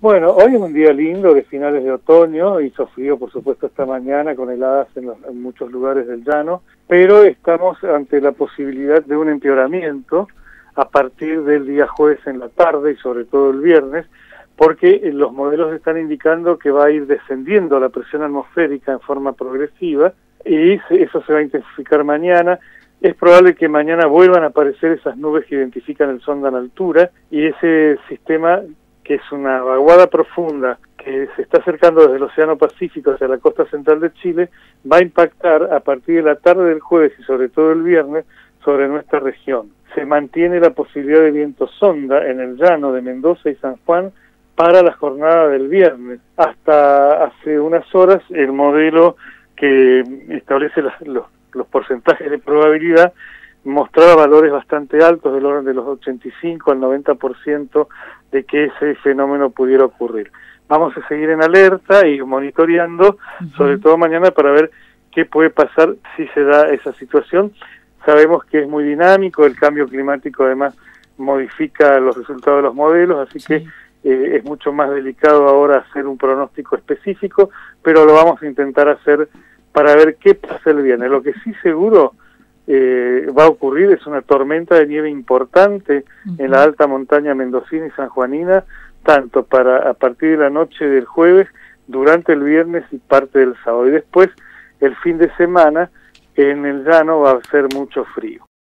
Bueno, hoy es un día lindo de finales de otoño, hizo frío por supuesto esta mañana con heladas en muchos lugares del llano, pero estamos ante la posibilidad de un empeoramiento a partir del día jueves en la tarde y sobre todo el viernes, porque los modelos están indicando que va a ir descendiendo la presión atmosférica en forma progresiva y eso se va a intensificar mañana. Es probable que mañana vuelvan a aparecer esas nubes que identifican el sonda en altura y ese sistema, que es una vaguada profunda que se está acercando desde el Océano Pacífico hacia la costa central de Chile, va a impactar a partir de la tarde del jueves y sobre todo el viernes sobre nuestra región. Se mantiene la posibilidad de viento sonda en el llano de Mendoza y San Juan para la jornada del viernes. Hasta hace unas horas el modelo que establece los porcentajes de probabilidad mostraba valores bastante altos, del orden de los 85 al 90% de que ese fenómeno pudiera ocurrir. Vamos a seguir en alerta y monitoreando, sobre todo mañana, para ver qué puede pasar si se da esa situación. Sabemos que es muy dinámico, el cambio climático además modifica los resultados de los modelos, así que es mucho más delicado ahora hacer un pronóstico específico, pero lo vamos a intentar hacer para ver qué pasa el viernes. Lo que sí seguro va a ocurrir es una tormenta de nieve importante en la alta montaña mendocina y sanjuanina, tanto a partir de la noche del jueves, durante el viernes y parte del sábado. Y después, el fin de semana, en el llano va a ser mucho frío.